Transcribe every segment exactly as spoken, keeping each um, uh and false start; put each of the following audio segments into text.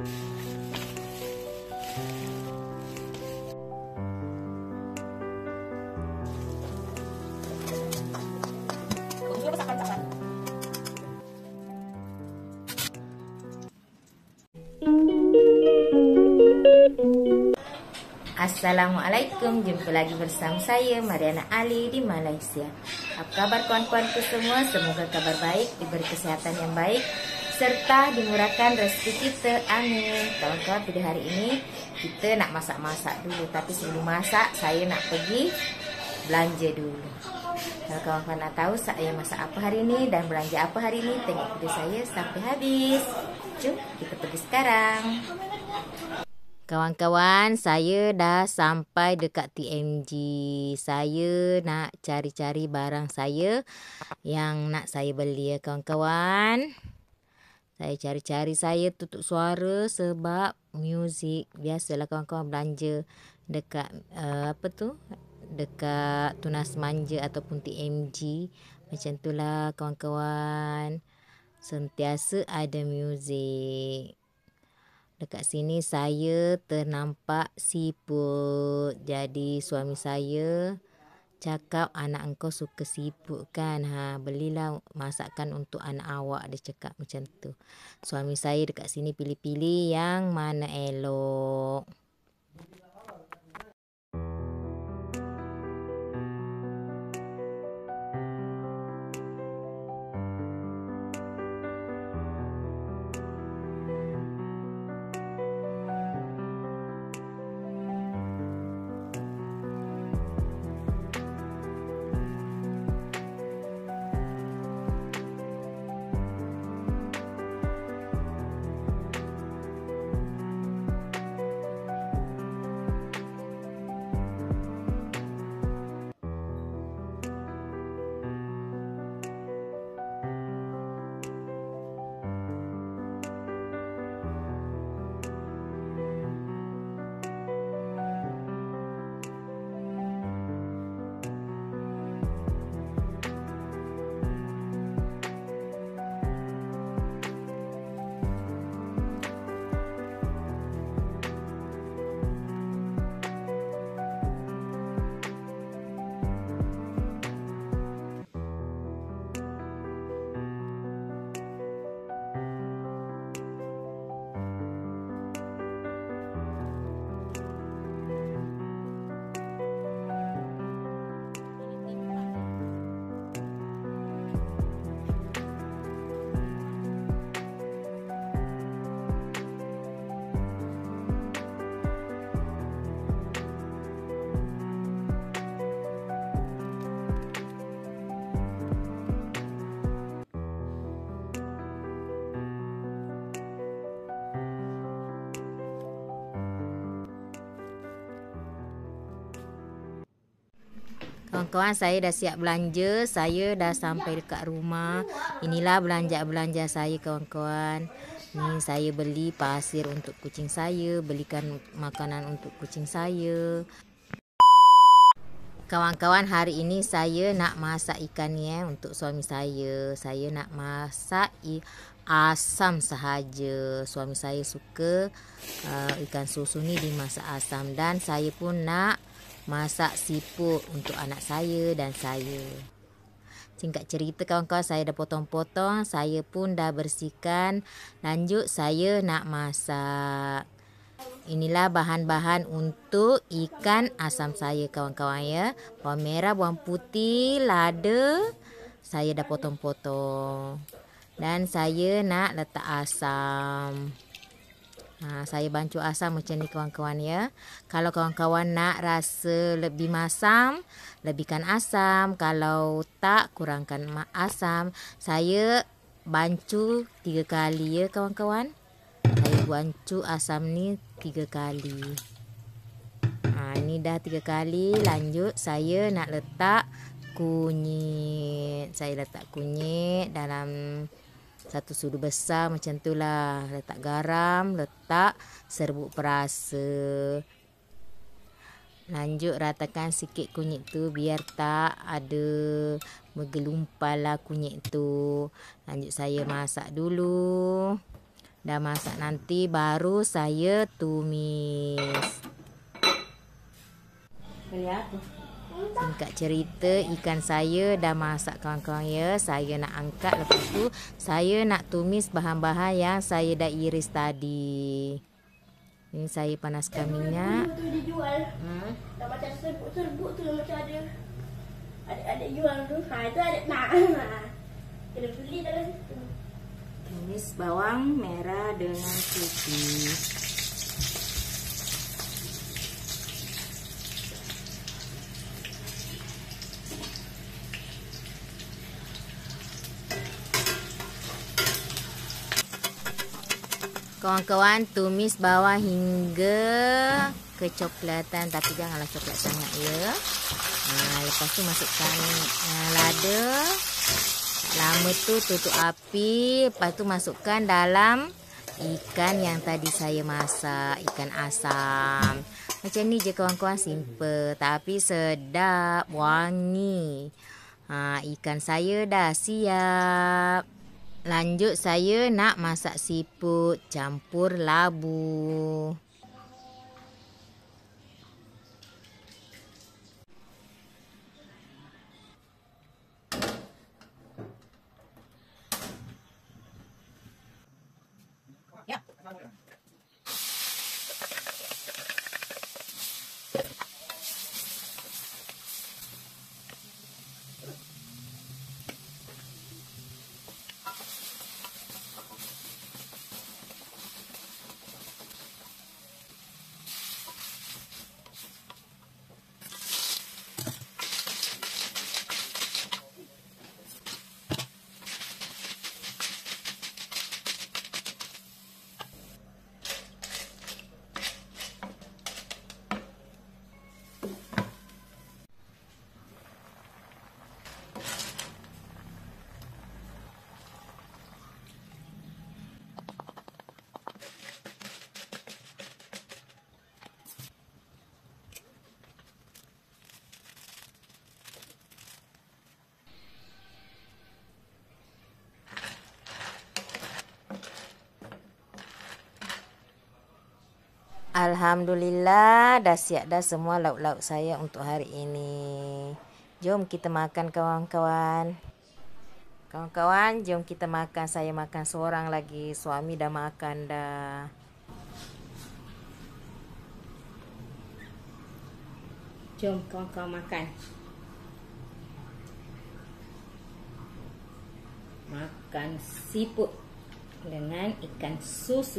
Assalamualaikum, jumpa lagi bersama saya Mariana Ali di Malaysia. Apa kabar kawan-kawanku semua? Semoga kabar baik, diberi kesehatan yang baik, serta dimurahkan rezeki kita, amin. Kawan-kawan, pada hari ini kita nak masak-masak dulu. Tapi sebelum masak, saya nak pergi belanja dulu. Kalau kawan-kawan nak tahu saya masak apa hari ini dan belanja apa hari ini, tengok video saya sampai habis. Jom kita pergi sekarang. Kawan-kawan, saya dah sampai dekat T M G. Saya nak cari-cari barang saya yang nak saya beli ya kawan-kawan. Saya cari-cari, saya tutup suara sebab muzik. Biasalah kawan-kawan belanja dekat uh, apa tu? Dekat Tunas Manja ataupun T M G. Macam itulah kawan-kawan. Sentiasa ada muzik. Dekat sini saya ternampak siput. Jadi suami saya cakap, anak engkau suka siput kan? Ha, belilah masakan untuk anak awak, dia cakap macam tu. Suami saya dekat sini pilih-pilih yang mana elok. Kawan-kawan, saya dah siap belanja. Saya dah sampai dekat rumah. Inilah belanja-belanja saya kawan-kawan. Ni saya beli pasir untuk kucing saya, belikan makanan untuk kucing saya. Kawan-kawan, hari ini saya nak masak ikan ni eh, untuk suami saya. Saya nak masak asam sahaja. Suami saya suka uh, ikan susu ni dimasak asam, dan saya pun nak masak siput untuk anak saya dan saya. Singkat cerita kawan-kawan, saya dah potong-potong, saya pun dah bersihkan. Lanjut saya nak masak. Inilah bahan-bahan untuk ikan asam saya kawan-kawan ya. Bawang merah, bawang putih, lada saya dah potong-potong. Dan saya nak letak asam. Ha, saya bancuh asam macam ni kawan-kawan ya. Kalau kawan-kawan nak rasa lebih masam, lebihkan asam. Kalau tak, kurangkan asam. Saya bancuh tiga kali ya kawan-kawan. Saya bancuh asam ni tiga kali. Ha, ini dah tiga kali. Lanjut saya nak letak kunyit. Saya letak kunyit dalam satu sudu besar macam tu lah. Letak garam, letak serbuk perasa. Lanjut ratakan sikit kunyit tu biar tak ada menggelumpal lah kunyit tu. Lanjut saya masak dulu. dah masak nanti baru saya tumis. Singkat cerita, ikan saya dah masak kawan-kawan ya. Saya nak angkat, lepas tu saya nak tumis bahan-bahan yang saya dah iris tadi. Ini saya panaskan minyak. Tu dijual. Hmm. Dah macam serbuk-serbuk tu macam ada adik-adik jual tu. Ha, itu adik nak. Kena beli dalam situ. Tumis bawang merah dengan putih. Kawan-kawan, tumis bawang hingga kecoklatan, tapi janganlah coklat sangat ya. Nah, lepas tu masukkan uh, lada. Lama tu tutup api. Lepas tu masukkan dalam ikan yang tadi saya masak, ikan asam. Macam ni je kawan-kawan, simple tapi sedap, wangi. Ha, ikan saya dah siap. Lanjut saya nak masak siput campur labu. Ya. Alhamdulillah, dah siap dah semua lauk-lauk saya untuk hari ini. Jom kita makan kawan-kawan. Kawan-kawan, jom kita makan. Saya makan seorang lagi. Suami dah makan dah. Jom kawan-kawan makan. Makan siput dengan ikan susu.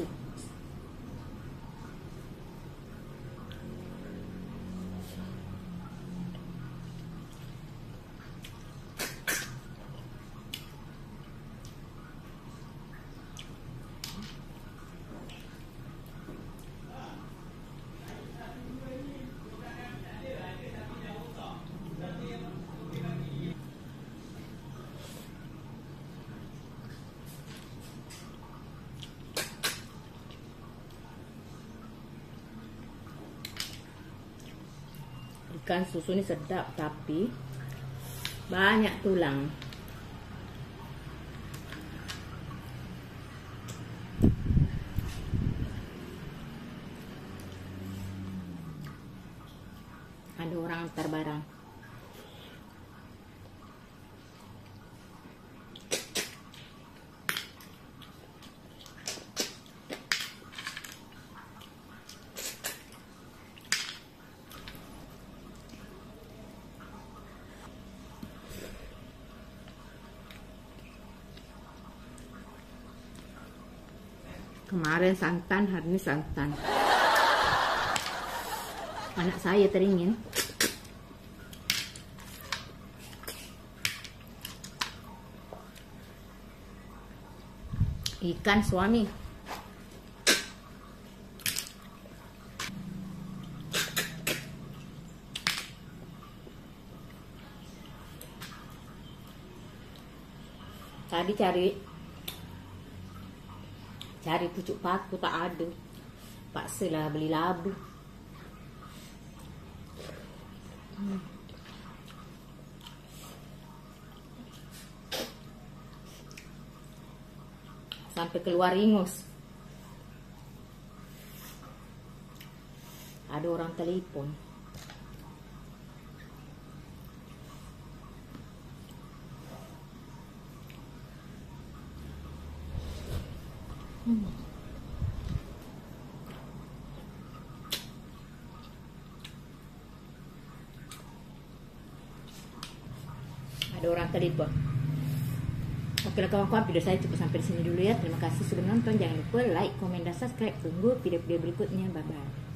Ikan susu ni sedap tapi banyak tulang. Ada orang antar barang. Kemarin santan, hari ini santan. Anak saya teringin. Ikan suami. Tadi cari Cari pucuk paku tak ada. Paksalah beli labu. Hmm. Sampai keluar ingus. Ada orang telepon. Hmm. Ada orang telepon. Oke lah kawan-kawan, video saya cukup sampai di sini dulu ya. Terima kasih sudah menonton. Jangan lupa like, komen, dan subscribe. Tunggu video-video berikutnya. Bye bye.